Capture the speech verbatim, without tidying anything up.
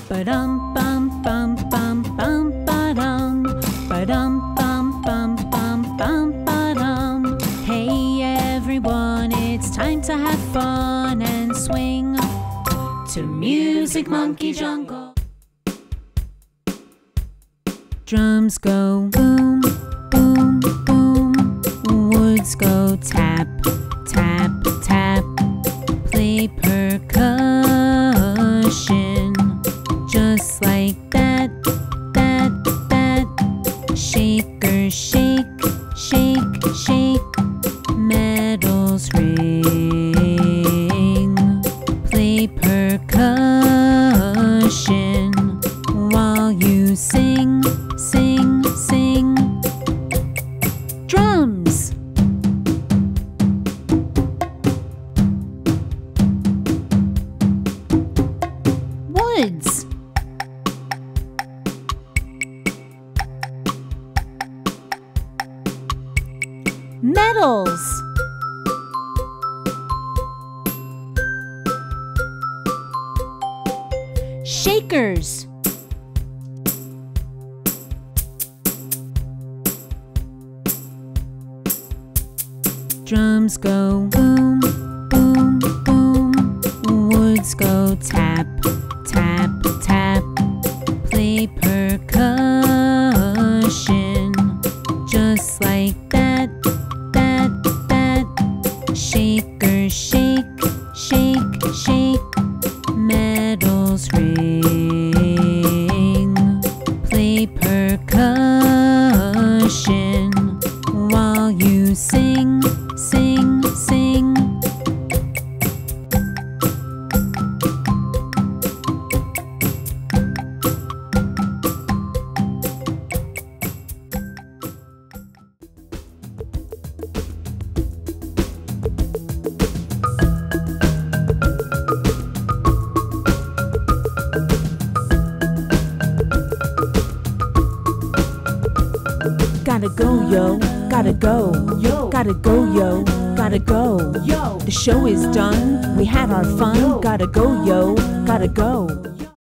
Ba-dum bum bum bum bum ba-dum. Ba-dum bum bum bum bum ba-dum. Hey everyone, it's time to have fun and swing to Music Monkey Jungle. Drums go boom, boom, boom. Woods go tap, tap, tap. Play percussion, just like that, that, that. Shakers shake, shake, shake. Medals ring. Play percussion while you sing, sing, sing. Drums. Woods. Medals. Shakers. Drums go boom, boom, boom. Woods go tap, tap, tap. Play percussion, just like that, that, that. Shakers shake, shake, shake. Medals ring. Play percussion while you sing, sing, sing. Gotta go, yo, gotta go, yo, gotta go, yo, gotta go, yo. The show is done, we had our fun, gotta go, yo, gotta go.